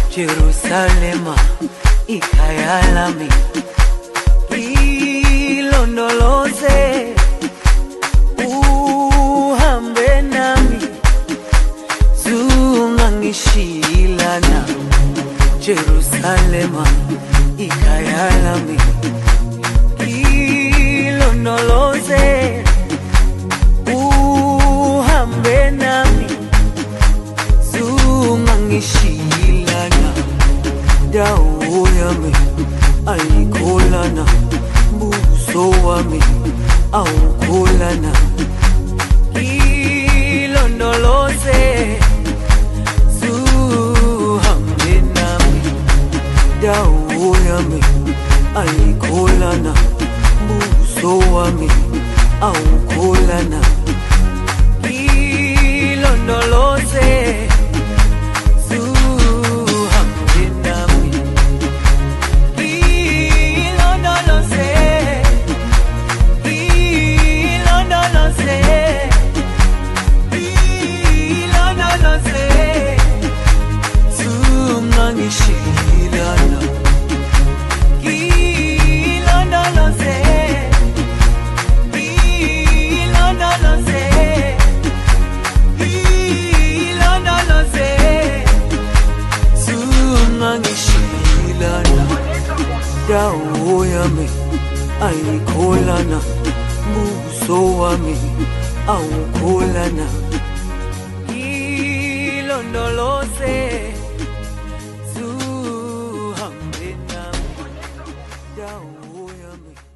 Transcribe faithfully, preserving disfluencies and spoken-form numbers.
Jerusalema ikhaya lami, ilondoloze uhambe nami, zungangishilana. Jerusalema ikhaya lami, ilondoloze uhambe nami, zungangishilana. Dawo yami ayikholana, buso wami awukholana. Ilondoloze zuhambe nami, dawo yami ayikholana, buso wami awukholana. Ilondoloze dawo yami ayikholana, buso wami awukholana. Ilondoloze zuhambe nami, dawo yami.